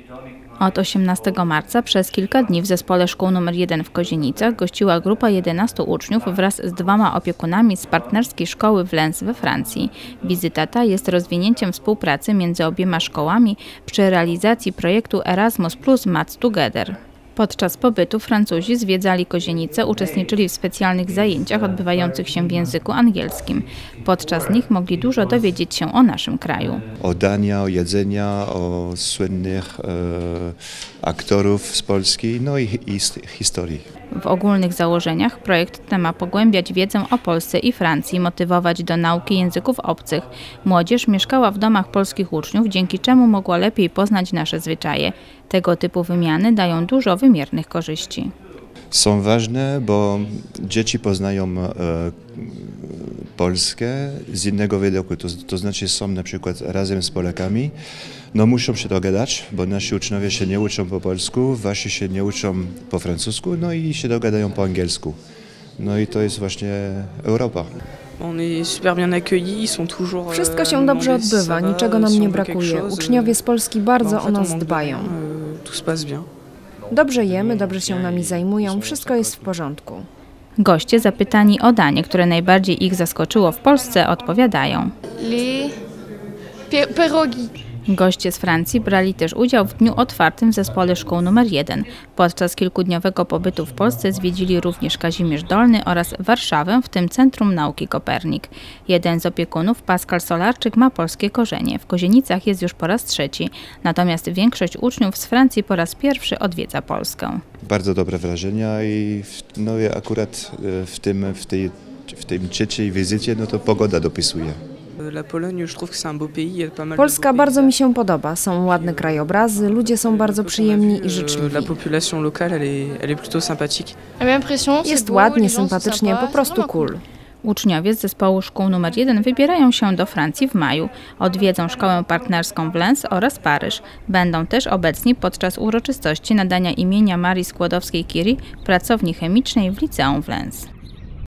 Od 18 marca przez kilka dni w zespole szkół nr 1 w Kozienicach gościła grupa 11 uczniów wraz z 2 opiekunami z partnerskiej szkoły w Lens we Francji. Wizyta ta jest rozwinięciem współpracy między obiema szkołami przy realizacji projektu Erasmus + Maths Together. Podczas pobytu Francuzi zwiedzali Kozienice, uczestniczyli w specjalnych zajęciach odbywających się w języku angielskim. Podczas nich mogli dużo dowiedzieć się o naszym kraju. O dania, o jedzenia, o słynnych aktorów z Polski, no i historii. W ogólnych założeniach projekt ten ma pogłębiać wiedzę o Polsce i Francji, motywować do nauki języków obcych. Młodzież mieszkała w domach polskich uczniów, dzięki czemu mogła lepiej poznać nasze zwyczaje. Tego typu wymiany dają dużo wymiernych korzyści. Są ważne, bo dzieci poznają Polskę z innego widoku, to znaczy są na przykład razem z Polakami, no muszą się dogadać, bo nasi uczniowie się nie uczą po polsku, wasi się nie uczą po francusku, no i się dogadają po angielsku. No i to jest właśnie Europa. Wszystko się dobrze odbywa, niczego nam nie brakuje. Uczniowie z Polski bardzo o nas dbają. Dobrze jemy, dobrze się nami zajmują, wszystko jest w porządku. Goście zapytani o danie, które najbardziej ich zaskoczyło w Polsce, odpowiadają. Goście z Francji brali też udział w dniu otwartym w zespole szkół nr 1. Podczas kilkudniowego pobytu w Polsce zwiedzili również Kazimierz Dolny oraz Warszawę, w tym Centrum Nauki Kopernik. Jeden z opiekunów, Pascal Solarczyk, ma polskie korzenie. W Kozienicach jest już po raz 3, natomiast większość uczniów z Francji po raz pierwszy odwiedza Polskę. Bardzo dobre wrażenia i akurat w tej trzeciej wizycie to pogoda dopisuje. Polska bardzo mi się podoba. Są ładne krajobrazy, ludzie są bardzo przyjemni i życzliwi. Jest ładnie, sympatycznie, po prostu cool. Uczniowie z zespołu szkół nr 1 wybierają się do Francji w maju. Odwiedzą szkołę partnerską w Lens oraz Paryż. Będą też obecni podczas uroczystości nadania imienia Marii Skłodowskiej-Curie pracowni chemicznej w liceum w Lens.